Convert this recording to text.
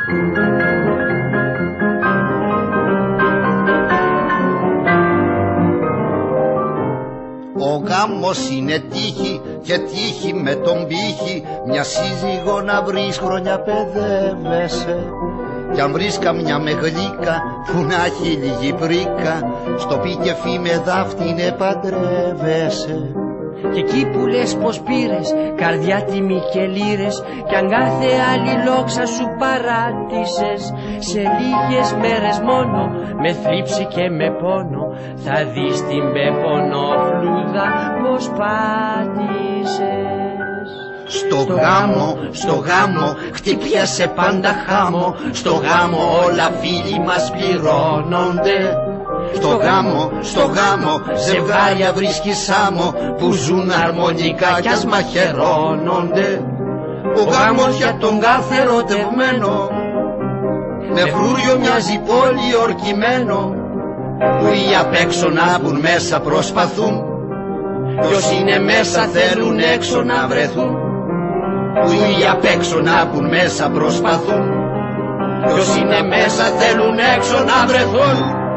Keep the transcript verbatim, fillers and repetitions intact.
Ο γάμος είναι τύχη και τύχη με τον πύχη, μια σύζυγο να βρεις χρόνια παιδεύεσαι. Κι αν βρεις καμιά με γλύκα που να έχει λίγη πρίκα, στο πικεφί με δάφτινε παντρεύεσαι. Και εκεί που λες πως πήρες καρδιά τιμή και λύρες, κι αν κάθε άλλη λόξα σου παράτησες, σε λίγες μέρες μόνο με θλίψη και με πόνο θα δεις την πεπονοφλούδα πως πάτησες. Στο γάμο, στο γάμο χτυπιέσαι πάντα χάμο, στο γάμο όλα φίλοι μας πληρώνονται. Στο γάμο, στο γάμο ζευγάρια βρίσκεις άμμο, που ζουν αρμονικά κι ας μαχαιρώνονται. Ο γάμος για τον κάθε ερωτευμένο με φρούριο μοιάζει πολύ ορκημένο, που οι απ' έξω να μπουν μέσα προσπαθούν, κι όσοι είναι μέσα θέλουν έξω να βρεθούν. Που οι απ' έξω να μπουν μέσα προσπαθούν, κι όσοι είναι μέσα θέλουν έξω να βρεθούν.